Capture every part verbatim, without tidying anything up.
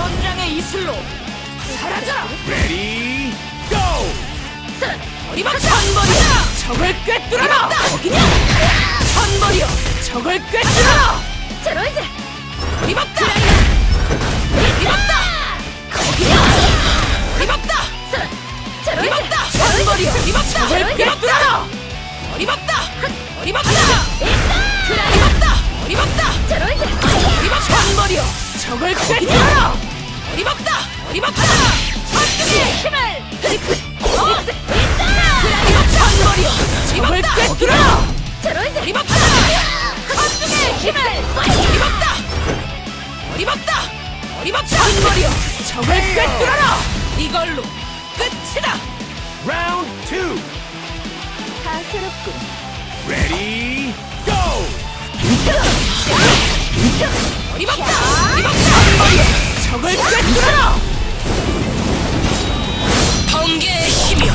전장의 이슬로 사라져라. Ready, go! 어리박다! 천벌이여! 적을 꿰뚫어라! 거기냐! 천벌이여! 적을 꿰뚫어라! 제로이즈! 어리박다! 어리박다! 거기냐! 어리박다! 어리박다! 천벌이여! 어리박다! 적을 꿰뚫어라! 어리박다! 어리박다! 어리박다! 어리박다! 제로이즈! 어리박다! 천벌이여! 적을 꿰뚫어라! 어리박다! 어리박다! 천둥의 힘을! 천벌이여! 적을 꿰뚫어라! 어리박다! 천둥의 힘을! 어리박다! 어리박다! 어리박다! 천벌이여! 적을 꿰뚫어라! 이걸로 끝이다! Round two. 다스럽군. Ready, go! 어리박다! 어리박다! 천벌이여! 적을 꿰뚫어라! 번개의 힘이여!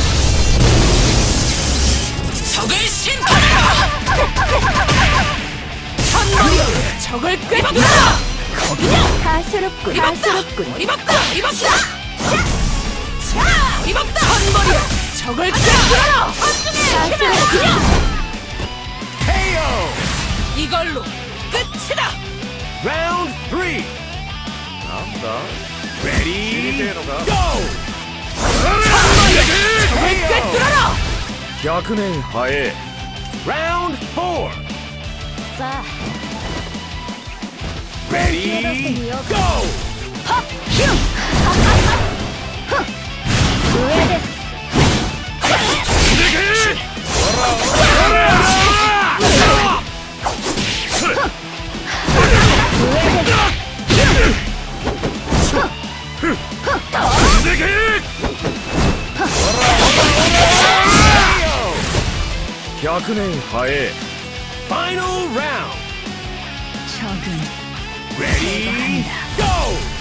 적을 심판하라! 천벌이여! 적을 꿰뚫어라! 거기냐! 다스럽군. 다스럽군. 어리박다! 어리박다! 어리박다! 천벌이여! 적을 꿰뚫어라! 다스럽군. K O. 이걸로 끝이다! Round three. Ready, go! 적을 꿰뚫어라! 격의 하에. Round four. 자, Ready, go! 후회됐어. 격의 하에. Final round. 적은 Ready, go!